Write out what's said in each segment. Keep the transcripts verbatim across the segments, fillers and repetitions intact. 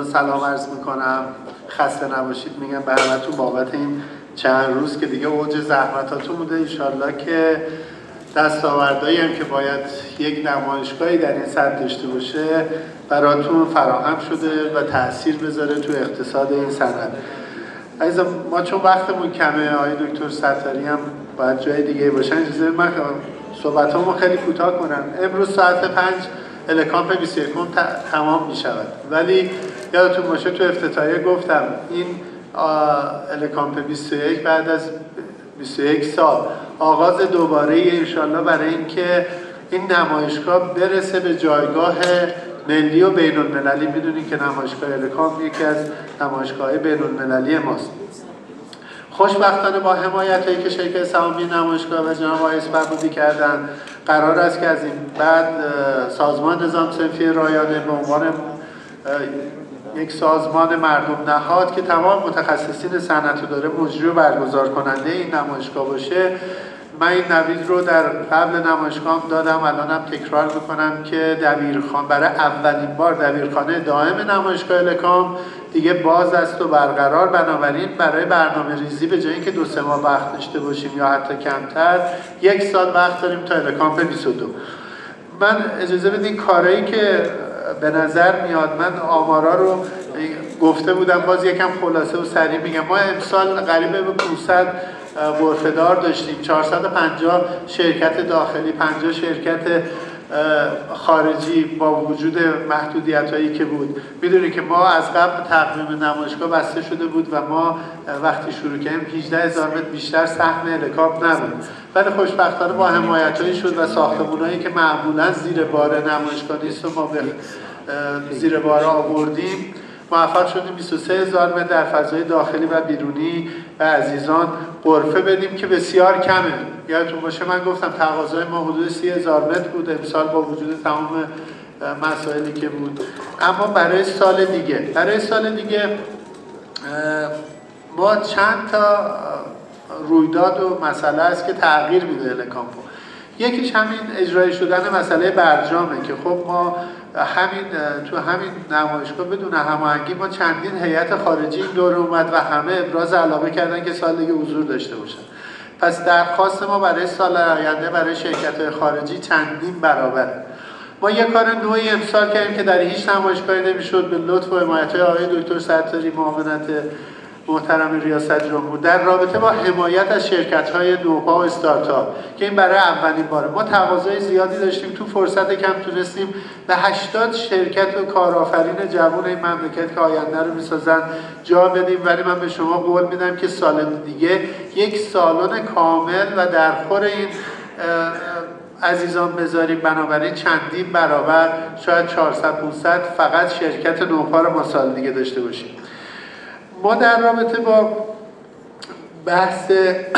سلام عرض میکنم. خسته نباشید میگم به همتون بابت این چند روز که دیگه اوج زحمتاتون بوده. انشالله که دستاوردهایی هم که باید یک نمایشگاهی در این سطح داشته باشه براتون فراهم شده و تأثیر بذاره تو اقتصاد این صنعت. عزیزم ما چون وقتمون کمه، آقای دکتر ستاری هم باید جای دیگه باشن، اجازه من صحبتامو خیلی کوتاه کنم. امروز ساعت پنج الکامپ بیست و یکم تمام می شود، ولی یادتون باشه تو افتتاحیه گفتم این الکامپ بیست و یک بعد از بیست و یک سال آغاز دوباره انشالله برای اینکه این نمایشگاه برسه به جایگاه ملی و بین المللی. میدونید که نمایشگاه الکامپ یکی از نمایشگاه‌های بین المللی ماست. خوشبختانه با حمایتایی که شرکت سهامی نمایشگاه و جناب آقای اسپربودی کردن، قرار است که از این بعد سازمان نظام صنفی رایانه به عنوان یک سازمان مردم نهاد که تمام متخصصین صنعت رو داره مجری و برگزار کننده این نمایشگاه باشه. من این نوید رو در قبل نمایشگاه دادم، الانم تکرار میکنم که دبیرخانه برای اولین بار دبیرخانه دائم نمایشگاه الکامپ دیگه باز است و برقرار. بنابراین برای برنامه ریزی به جای اینکه دو سه ماه وقت داشته باشیم یا حتی کمتر، یک سال وقت داریم تا الکامپ بیست و دو. من اجازه بدین کارهایی که به نظر میاد، من آمارا رو گفته بودم، باز یکم خلاصه و سریع میگم. ما امسال قریب به پانصد غرفه‌دار داشتیم، چهارصد و پنجاه شرکت داخلی، پنجاه شرکت خارجی با وجود محدودیت‌هایی که بود. میدونی که ما از قبل تقویم نمایشگاه بسته شده بود و ما وقتی شروع کردیم هجده هزار متر بیشتر سهم الکامپ نبود، ولی خوشبختانه با حمایت‌هایی شد و ساختمان‌هایی که معمولاً زیر بار نمایشگاه نیست و ما به زیر بار آوردیم، موفق شدیم بیست و سه هزار متر در فضای داخلی و بیرونی و عزیزان غرفه بدیم که بسیار کمه. یادتون باشه من گفتم تقاضای ما حدود سی هزار متر بود امسال با وجود تمام مسائلی که بود. اما برای سال دیگه برای سال دیگه ما چند تا رویداد و مسئله است که تغییر میده الکامپو. یکیش همین اجرای شدن مسئله برجامه که خب ما همین تو همین نمایشگاه بدون هماهنگی ما چندین هیئت خارجی این دوره اومد و همه ابراز علاقه کردن که سال دیگه حضور داشته باشن. پس درخواست ما برای سال آینده برای شرکت‌های خارجی چندین برابر. ما یک کار نوعی امسال کردیم که در هیچ نمایشگاهی نمی‌شد، به لطف و حمایت آقای دکتر ستاری معاونت محترم ریاست جمهور در رابطه با حمایت از شرکت‌های نوپا و استارتاپ که این برای اولین باره. ما تقاضای زیادی داشتیم، تو فرصت کم تونستیم به هشتاد شرکت و کارآفرین جوان این مملکت که آینده رو می‌سازن جا بدیم، ولی من به شما قول میدم که سال دیگه یک سالن کامل و در خور این عزیزان بذاریم. بنابراین چندین برابر، شاید چهارصد پانصد فقط شرکت نوپا رو ما سال دیگه داشته باشیم. ما در رابطه با بحث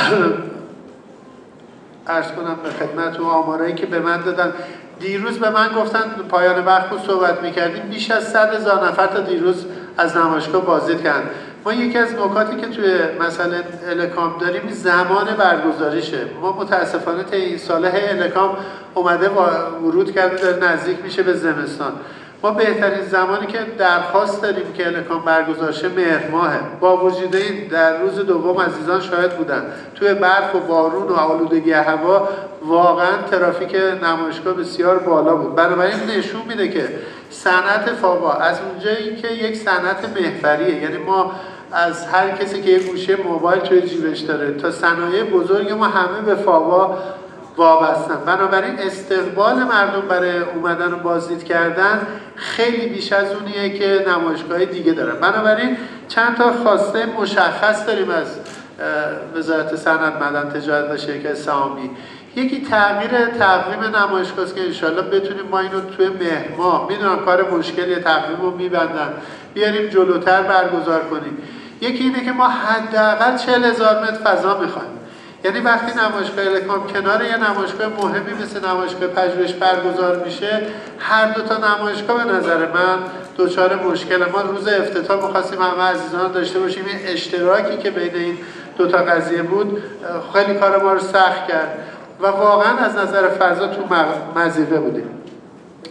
عرض کنم به خدمت و آمارایی که به من دادن، دیروز به من گفتن پایان وقت رو صحبت میکردیم بیش از صد هزار نفر تا دیروز از نمایشگاه بازدید کردن. ما یکی از نکاتی که توی مثلا الکامپ داریم زمان برگزاریشه. ما متاسفانه تا این ساله الکامپ اومده ورود کرده داره نزدیک میشه به زمستان. ما بهترین زمانی که درخواست داریم که الکامپ برگزار شه مهر ماهه. با وجود این در روز دوم عزیزان شاهد بودن توی برف و بارون و آلودگی هوا واقعا ترافیک نمایشگاه بسیار بالا بود. بنابراین نشون میده که صنعت فاوا از اونجایی که یک صنعت محوریه، یعنی ما از هر کسی که یک گوشه موبایل توی جیبش داره تا صنایع بزرگ ما همه به فاوا وابستن. بنابراین استقبال مردم برای اومدن و بازدید کردن خیلی بیش از اونیه که نمایشگاه دیگه دارن. بنابراین چند تا خواسته مشخص داریم از وزارت صنعت، معدن، تجارت و شرکت سهامی. یکی تغییر تقویم نمایشگاه است که انشالله بتونیم ما اینو توی مهر ماه، میدونم کار مشکلیه، تقویم رو میبندن، بیاریم جلوتر برگزار کنیم. یکی اینه که ما حداقل چهل هزار متر فضا میخوایم. یعنی وقتی نمایشگاه الکامپ کنار یه نمایشگاه مهمی مثل نمایشگاه پژوهش برگزار میشه، هر دو تا نمایشگاه به نظر من دوچار مشکل. ما روز افتتاح می‌خواستیم همه عزیزان داشته باشیم، این اشتراکی که بین این دو تا قضیه بود خیلی کار ما رو سخت کرد و واقعا از نظر فضا تو مضیقه بودیم.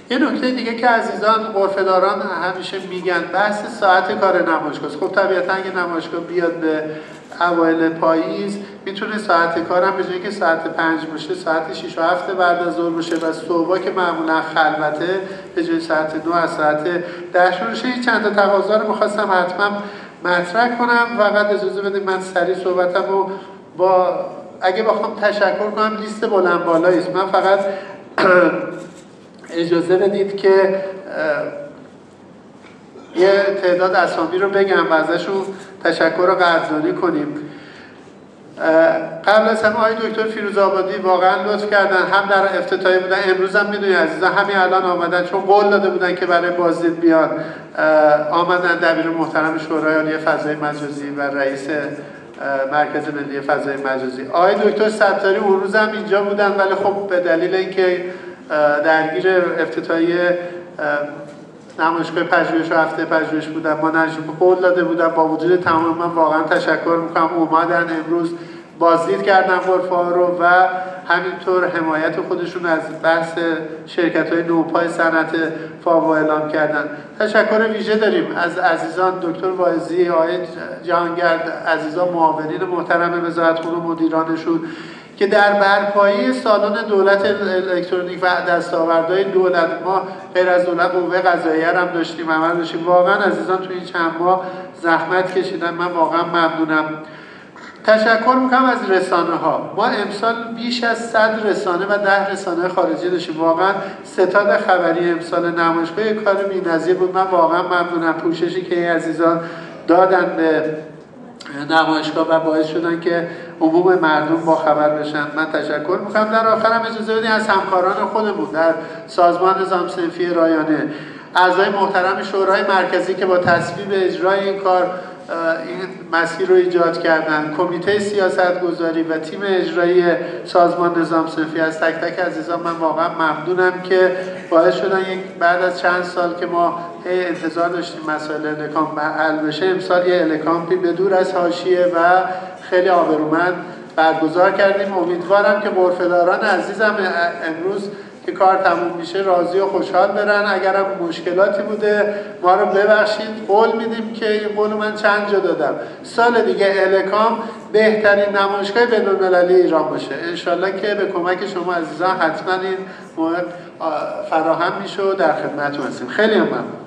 یه نکته دیگه که عزیزان غرفه‌داران همیشه میگن بحث ساعت کار نمایشگاه. خب طبیعتا اگه نمایشگاه بیاد به اوایل پاییز میتونه ساعت کارم به جایی که ساعت پنج باشه ساعت شش و هفت بعد از ظهر باشه و صبح که معمولا خلوته به جای ساعت نو از ساعت ده شروع شه. این چند تا تقاضا رو می‌خواستم حتما مطرح کنم. فقط اجازه بدید من سریع صحبتمو با اگه بخوام تشکر کنم لیست بلند بالایی است. من فقط اجازه بدید که یه تعداد اسامی رو بگم و ازشون تشکر رو قدردانی کنیم. قبل از همه آقای دکتر فیروزآبادی واقعا لطف کردن، هم در افتتاحیه بودن، امروز هم میدونی عزیزان همین الان آمدن چون قول داده بودن که برای بازدید بیان. آمدن دبیر محترم شورای عالی فضای مجازی و رئیس مرکز ملی فضای مجازی آقای دکتر ستاری اون روز هم اینجا بودن، ولی خب به دلیل اینکه درگیر افتتاحیه نمایشگاه پژوهش و هفته پژوهش بودن ما نجوم قول داده بودن. با وجود تمام من واقعا تشکر میکنم اومدن امروز بازدید کردن غرفه ها رو و همینطور حمایت خودشون از بحث شرکت های نوپای صنعت فاوا اعلام کردن. تشکر ویژه داریم از عزیزان دکتر واعظی، آقای جهانگرد، عزیزان معاونین محترم وزارتخونه و مدیرانشون که در برپایی سالن دولت الکترونیک و دستاوردهای دولت ما غیر از دولت قوه قضاییه هم داشتیم، عمل داشتیم. واقعا عزیزان توی این چند ماه زحمت کشیدن، من واقعا ممنونم. تشکر میکنم از رسانه ها. ما امسال بیش از صد رسانه و ده رسانه خارجی داشتیم. واقعا ستاد خبری امسال نمایشگاه یک کار بی‌نظیر بود. من واقعا ممنونم پوششی که این عزیزان دادن به نمایشگاه و باعث شدن که عموم مردم با خبر بشن. من تشکر میکنم. در آخرم اجازه بدید از همکاران خودمون در سازمان نظام صنفی رایانه، اعضای محترم شورای مرکزی که با تصویب اجرای این کار این مسیر رو ایجاد کردن، کمیته سیاستگذاری و تیم اجرایی سازمان نظام صنفی، از تک تک عزیزان من واقعا ممنونم که باعث شدن یک بعد از چند سال که ما هی انتظار داشتیم مسائل الکام حل بشه، امسال یه الکامپی به دور از حاشیه و خیلی آبرومند برگزار کردیم. امیدوارم که غرفه‌داران عزیزم امروز که کار تموم میشه راضی و خوشحال برن. اگرم مشکلاتی بوده ما رو ببخشید. قول میدیم که این قول من چند جا دادم سال دیگه الکام بهترین نمایشگاه بین‌المللی ایران باشه. انشالله که به کمک شما عزیزان حتما این فراهم میشه و در خدمتتون هستیم. خیلی ممنون.